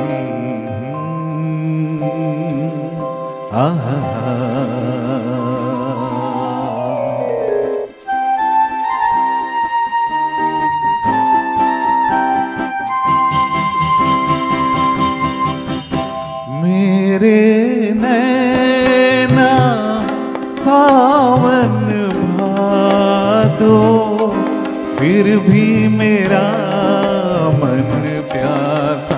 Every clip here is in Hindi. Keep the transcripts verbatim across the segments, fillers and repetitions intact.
आहा मेरे नैना सावन भादो, फिर भी मेरा मन प्यासा,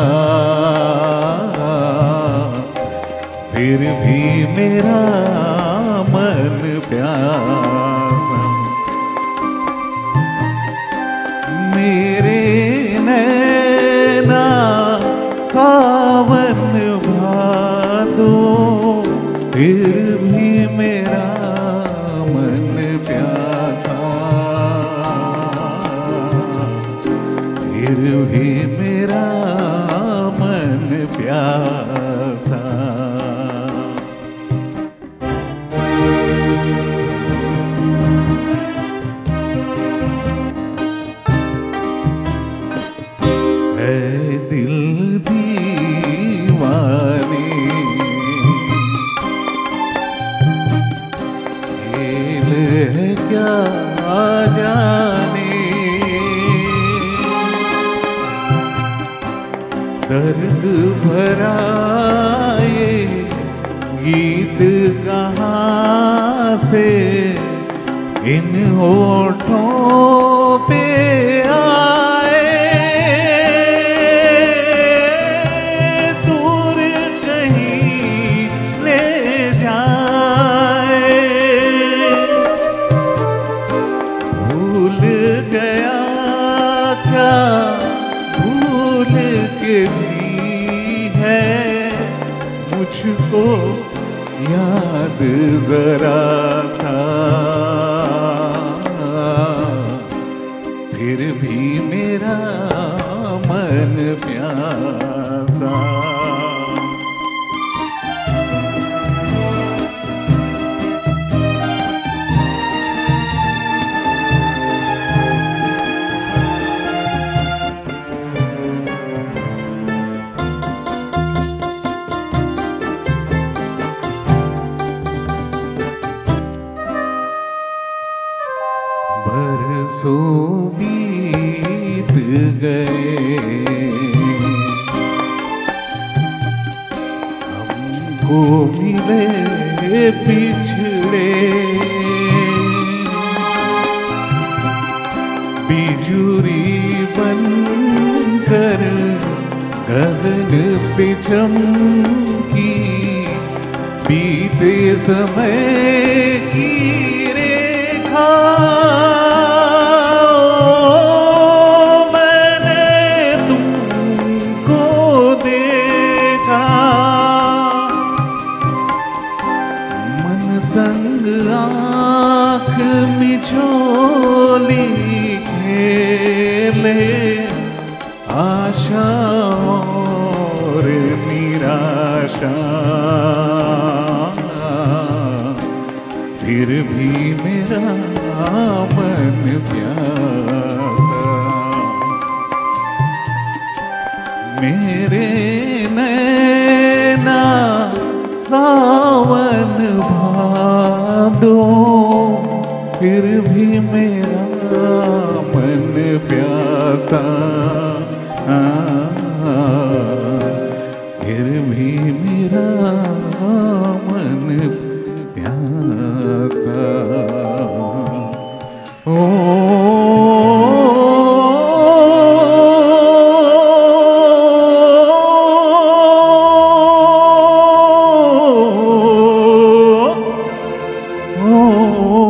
फिर भी मेरा मन प्यासा। मेरे नैना सावन भादो, फिर भी मेरा मन प्यासा, फिर भी मेरा मन प्यासा। है दिल दीवाने, खेल है क्या जाने, दर्द भरा ये गीत कहाँ से इन होठों पे आए, दूर कहीं ले जाए। भूल गया क्या भूल के भी है मुझको याद जरा सा, फिर भी मेरा मन प्यासा। बरसों बीत गए, हमको मिले पिछड़े, बिजुरी बनकर गगन पे चमकी, बीते समय की रेखा संग आँख मिचोली खेले, आशा और निराशा, फिर भी मेरा मन प्यासा। मेरे नैना सावन भादो, फिर भी मेरा मन प्यासा, फिर भी मेरा मन प्यासा। ओ Oh